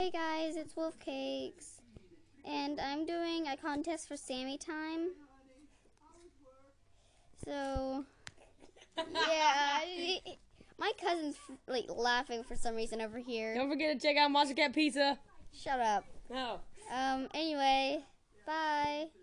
Hey guys, it's Wolfcakes, and I'm doing a contest for Sammy Time. So, yeah, my cousin's like laughing for some reason over here. Don't forget to check out Monster Cat Pizza. Shut up. No. Anyway, bye.